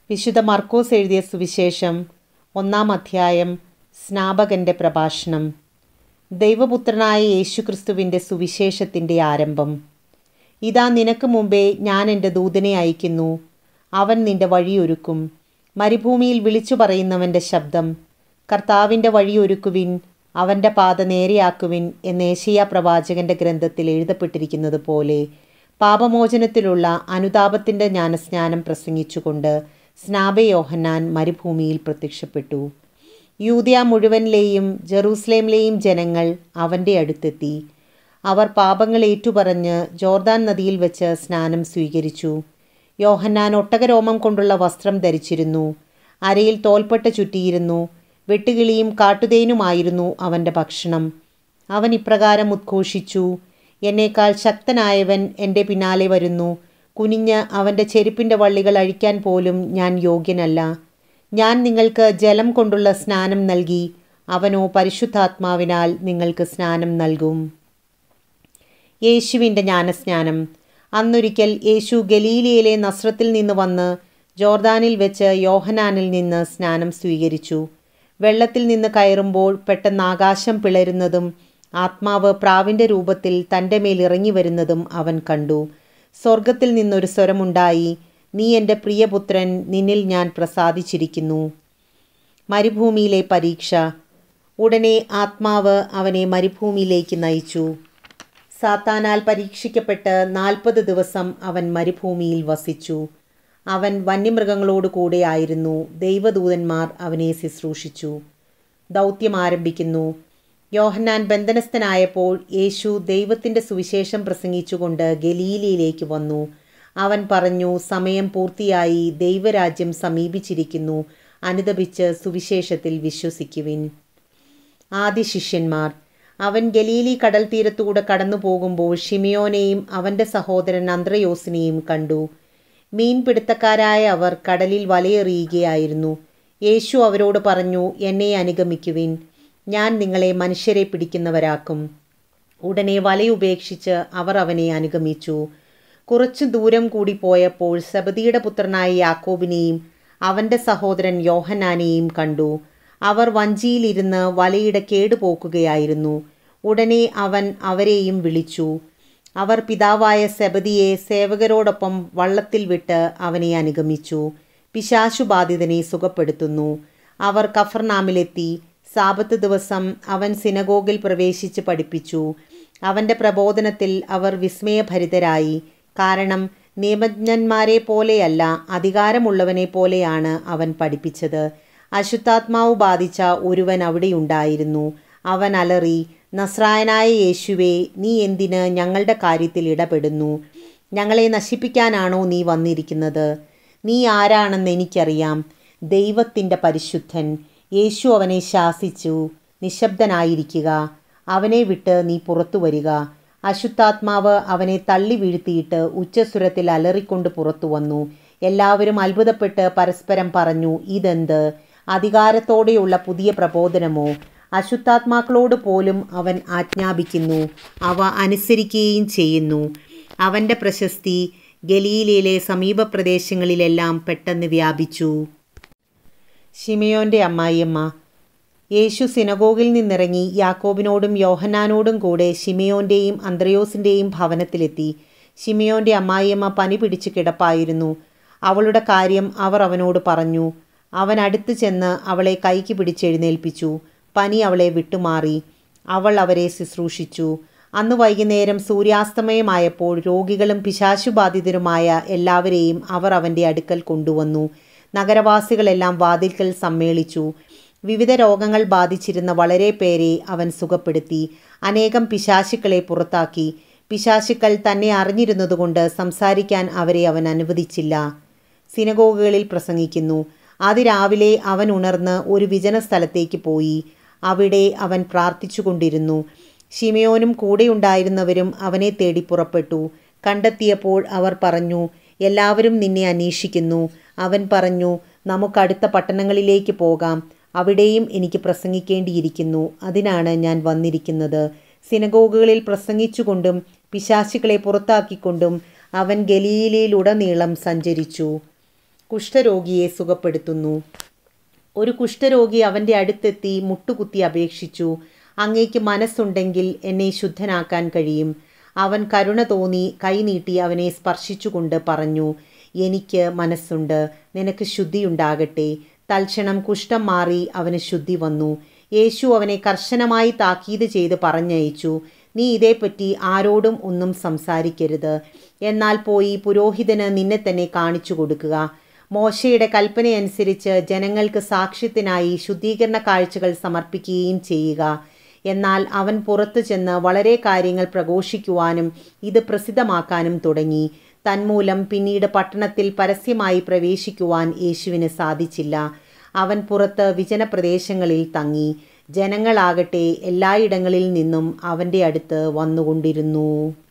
വിശുദ്ധ മർക്കോസ് എഴുതിയ സുവിശേഷം 1-ാം അധ്യായം. സ്നാപകന്റെ പ്രഭാഷണം. ദൈവപുത്രനായ യേശുക്രിസ്തുവിൻ്റെ സുവിശേഷത്തിൻ്റെ ആരംഭം. ഇതാ, നിനക്ക് മുമ്പേ ഞാൻ എൻ്റെ ദൂതനെ അയക്കുന്നു. അവൻ നിന്റെ വഴിയൊരുക്കും. മരുഭൂമിയിൽ വിളിച്ചു പറയുന്നവൻ്റെ ശബ്ദം, കർത്താവിൻ്റെ വഴിയൊരുക്കുവിൻ, അവൻ്റെ പാത നേരെയാക്കുവിൻ എന്ന് യെശയ്യാ പ്രവാചകൻ്റെ ഗ്രന്ഥത്തിൽ എഴുതപ്പെട്ടിരിക്കുന്നത് പോലെ പാപമോചനത്തിലുള്ള അനുതാപത്തിൻ്റെ ജ്ഞാനസ്നാനം പ്രസംഗിച്ചുകൊണ്ട് സ്നാപക യോഹന്നാൻ മരുഭൂമിയിൽ പ്രത്യക്ഷപ്പെട്ടു. യൂദയ മുഴുവനിലെയും ജെറൂസലേമിലെയും ജനങ്ങൾ അവൻ്റെ അടുത്തെത്തി. അവർ പാപങ്ങൾ ഏറ്റുപറഞ്ഞ് ജോർദാൻ നദിയിൽ വെച്ച് സ്നാനം സ്വീകരിച്ചു. യോഹന്നാൻ ഒട്ടകരോമം കൊണ്ടുള്ള വസ്ത്രം ധരിച്ചിരുന്നു. അരയിൽ തോൽപ്പട്ട ചുറ്റിയിരുന്നു. വെട്ടുകിളിയും കാട്ടുതേനുമായിരുന്നു അവൻ്റെ ഭക്ഷണം. അവൻ ഇപ്രകാരം ഉദ്ഘോഷിച്ചു: എന്നേക്കാൾ ശക്തനായവൻ എൻ്റെ പിന്നാലെ വരുന്നു. കുനിഞ്ഞ് അവൻ്റെ ചെരുപ്പിൻ്റെ വള്ളികൾ അഴിക്കാൻ പോലും ഞാൻ യോഗ്യനല്ല. ഞാൻ നിങ്ങൾക്ക് ജലം കൊണ്ടുള്ള സ്നാനം നൽകി, അവനോ പരിശുദ്ധാത്മാവിനാൽ നിങ്ങൾക്ക് സ്നാനം നൽകും. യേശുവിൻ്റെ ജ്ഞാനസ്നാനം. അന്നൊരിക്കൽ യേശു ഗലീലയിലെ നസ്രത്തിൽ നിന്ന് വന്ന് ജോർദാനിൽ വെച്ച് യോഹന്നാനിൽ നിന്ന് സ്നാനം സ്വീകരിച്ചു. വെള്ളത്തിൽ നിന്ന് കയറുമ്പോൾ പെട്ടെന്ന് ആകാശം പിളരുന്നതും ആത്മാവ് പ്രാവിൻ്റെ രൂപത്തിൽ തൻ്റെ മേൽ ഇറങ്ങി വരുന്നതും അവൻ കണ്ടു. സ്വർഗത്തിൽ നിന്നൊരു സ്വരമുണ്ടായി: നീ എൻ്റെ പ്രിയപുത്രൻ, നിന്നിൽ ഞാൻ പ്രസാദിച്ചിരിക്കുന്നു. മരുഭൂമിയിലെ പരീക്ഷ. ഉടനെ ആത്മാവ് അവനെ മരുഭൂമിയിലേക്ക് നയിച്ചു. സാത്താനാൽ പരീക്ഷിക്കപ്പെട്ട് 40 ദിവസം അവൻ മരുഭൂമിയിൽ വസിച്ചു. അവൻ വന്യമൃഗങ്ങളോട് കൂടെയായിരുന്നു. ദൈവദൂതന്മാർ അവനെ ശുശ്രൂഷിച്ചു. ദൗത്യം ആരംഭിക്കുന്നു. യോഹന്നാൻ ബന്ധനസ്ഥനായപ്പോൾ യേശു ദൈവത്തിൻ്റെ സുവിശേഷം പ്രസംഗിച്ചുകൊണ്ട് ഗലീലയിലേക്ക് വന്നു. അവൻ പറഞ്ഞു: സമയം പൂർത്തിയായി, ദൈവരാജ്യം സമീപിച്ചിരിക്കുന്നു. അനുതപിച്ച് സുവിശേഷത്തിൽ വിശ്വസിക്കുവിൻ. ആദ്യ ശിഷ്യന്മാർ. അവൻ ഗലീലി കടൽ തീരത്തൂടെ കടന്നു പോകുമ്പോൾ ശിമിയോനെയും അവൻ്റെ സഹോദരൻ അന്ത്രയോസിനെയും കണ്ടു. മീൻപിടുത്തക്കാരായ അവർ കടലിൽ വലയെറിയുകയായിരുന്നു. യേശു അവരോട് പറഞ്ഞു: എന്നെ അനുഗമിക്കുവിൻ, ഞാൻ നിങ്ങളെ മനുഷ്യരെ പിടിക്കുന്നവരാക്കും. ഉടനെ വലയുപേക്ഷിച്ച് അവർ അവനെ അനുഗമിച്ചു. കുറച്ചു ദൂരം കൂടി പോയപ്പോൾ സെബദിയുടെ പുത്രനായ യാക്കോബിനെയും അവൻ്റെ സഹോദരൻ യോഹന്നാനെയും കണ്ടു. അവർ വഞ്ചിയിലിരുന്ന് വലയുടെ കേടുപോക്കുകയായിരുന്നു. ഉടനെ അവൻ അവരെയും വിളിച്ചു. അവർ പിതാവായ സെബദിയെ സേവകരോടൊപ്പം വള്ളത്തിൽ വിട്ട് അവനെ അനുഗമിച്ചു. പിശാചുബാധിതനെ സുഖപ്പെടുത്തുന്നു. അവർ കഫർനാമിലെത്തി. സാബത്ത് ദിവസം അവൻ സിനഗോഗിൽ പ്രവേശിച്ച് പഠിപ്പിച്ചു. അവൻ്റെ പ്രബോധനത്തിൽ അവർ വിസ്മയഭരിതരായി. കാരണം നിയമജ്ഞന്മാരെ പോലെയല്ല, അധികാരമുള്ളവനെ പോലെയാണ് അവൻ പഠിപ്പിച്ചത്. അശുദ്ധാത്മാവ് ബാധിച്ച ഒരുവൻ അവിടെയുണ്ടായിരുന്നു. അവൻ അലറി: നസ്രായനായ യേശുവേ, നീ എന്തിന് ഞങ്ങളുടെ കാര്യത്തിൽ ഇടപെടുന്നു? ഞങ്ങളെ നശിപ്പിക്കാനാണോ നീ വന്നിരിക്കുന്നത്? നീ ആരാണെന്ന് എനിക്കറിയാം, ദൈവത്തിൻ്റെ പരിശുദ്ധൻ. യേശു അവനെ ശാസിച്ചു: നിശബ്ദനായിരിക്കുക, അവനെ വിട്ട് നീ പുറത്തു വരിക. അശുദ്ധാത്മാവ് അവനെ തള്ളി വീഴ്ത്തിയിട്ട് ഉച്ചസ്വരത്തിൽ അലറിക്കൊണ്ട് പുറത്തു വന്നു. എല്ലാവരും അത്ഭുതപ്പെട്ട് പരസ്പരം പറഞ്ഞു: ഇതെന്ത്? അധികാരത്തോടെയുള്ള പുതിയ പ്രബോധനമോ? അശുദ്ധാത്മാക്കളോട് പോലും അവൻ ആജ്ഞാപിക്കുന്നു, അവ അനുസരിക്കുകയും ചെയ്യുന്നു. അവൻ്റെ പ്രശസ്തി ഗലീലയിലെ സമീപ പ്രദേശങ്ങളിലെല്ലാം പെട്ടെന്ന് വ്യാപിച്ചു. ശിമയോൻ്റെ അമ്മായിയമ്മ. യേശു സിനഗോഗിൽ നിന്നിറങ്ങി യാക്കോബിനോടും യോഹന്നാനോടും കൂടെ ശിമയോൻ്റെയും അന്ത്രയോസിൻ്റെയും ഭവനത്തിലെത്തി. ശിമയോൻ്റെ അമ്മായിയമ്മ പനി പിടിച്ച് കിടപ്പായിരുന്നു. അവളുടെ കാര്യം അവർ അവനോട് പറഞ്ഞു. അവൻ അടുത്ത് ചെന്ന് അവളെ കൈക്ക് പിടിച്ചെഴുന്നേൽപ്പിച്ചു. പനി അവളെ വിട്ടുമാറി. അവൾ അവരെ ശുശ്രൂഷിച്ചു. അന്ന് വൈകുന്നേരം സൂര്യാസ്തമയമായപ്പോൾ രോഗികളും പിശാചുബാധിതരുമായ എല്ലാവരെയും അവർ അവൻ്റെ അടുക്കൽ കൊണ്ടുവന്നു. നഗരവാസികളെല്ലാം വാതിൽക്കൽ സമ്മേളിച്ചു. വിവിധ രോഗങ്ങൾ ബാധിച്ചിരുന്ന വളരെ പേരെ അവൻ സുഖപ്പെടുത്തി. അനേകം പിശാചുക്കളെ പുറത്താക്കി. പിശാചുക്കൾ തന്നെ അറിഞ്ഞിരുന്നതുകൊണ്ട് സംസാരിക്കാൻ അവരെ അവൻ അനുവദിച്ചില്ല. സിനഗോഗുകളിൽ പ്രസംഗിക്കുന്നു. അതിരാവിലെ അവൻ ഉണർന്ന് ഒരു വിജന സ്ഥലത്തേക്ക് പോയി. അവിടെ അവൻ പ്രാർത്ഥിച്ചുകൊണ്ടിരുന്നു. ശിമയോനും കൂടെയുണ്ടായിരുന്നവരും അവനെ തേടി പുറപ്പെട്ടു. കണ്ടെത്തിയപ്പോൾ അവർ പറഞ്ഞു: എല്ലാവരും നിന്നെ അന്വേഷിക്കുന്നു. അവൻ പറഞ്ഞു: നമുക്കടുത്ത പട്ടണങ്ങളിലേക്ക് പോകാം, അവിടെയും എനിക്ക് പ്രസംഗിക്കേണ്ടിയിരിക്കുന്നു. അതിനാണ് ഞാൻ വന്നിരിക്കുന്നത്. സിനഗോഗുകളിൽ പ്രസംഗിച്ചുകൊണ്ടും പിശാചുക്കളെ പുറത്താക്കിക്കൊണ്ടും അവൻ ഗലീലയിലുടനീളം സഞ്ചരിച്ചു. കുഷ്ഠരോഗിയെ സുഖപ്പെടുത്തുന്നു. ഒരു കുഷ്ഠരോഗി അവൻ്റെ അടുത്തെത്തി മുട്ടുകുത്തി അപേക്ഷിച്ചു, അങ്ങേക്ക് മനസ്സുണ്ടെങ്കിൽ എന്നെ ശുദ്ധനാക്കാൻ കഴിയും. അവൻ കരുണ തോന്നി കൈനീട്ടി അവനെ സ്പർശിച്ചുകൊണ്ട് പറഞ്ഞു, എനിക്ക് മനസ്സുണ്ട്, നിനക്ക് ശുദ്ധിയുണ്ടാകട്ടെ. തൽക്ഷണം കുഷ്ഠം മാറി അവന് ശുദ്ധി വന്നു. യേശു അവനെ കർശനമായി താക്കീത് ചെയ്ത് പറഞ്ഞയച്ചു, നീ ഇതേപ്പറ്റി ആരോടും ഒന്നും സംസാരിക്കരുത്. എന്നാൽ പോയി പുരോഹിതന് നിന്നെ തന്നെ കാണിച്ചു കൊടുക്കുക. മോശയുടെ കൽപ്പനയനുസരിച്ച് ജനങ്ങൾക്ക് സാക്ഷ്യത്തിനായി ശുദ്ധീകരണ കാഴ്ചകൾ സമർപ്പിക്കുകയും ചെയ്യുക. എന്നാൽ അവൻ പുറത്തു ചെന്ന് വളരെ കാര്യങ്ങൾ പ്രഘോഷിക്കുവാനും ഇത് പ്രസിദ്ധമാക്കാനും തുടങ്ങി. തന്മൂലം പിന്നീട് പട്ടണത്തിൽ പരസ്യമായി പ്രവേശിക്കുവാൻ യേശുവിന് സാധിച്ചില്ല. അവൻ പുറത്ത് വിജനപ്രദേശങ്ങളിൽ തങ്ങി. ജനങ്ങളാകട്ടെ എല്ലായിടങ്ങളിൽ നിന്നും അവൻ്റെ അടുത്ത് വന്നുകൊണ്ടിരുന്നു.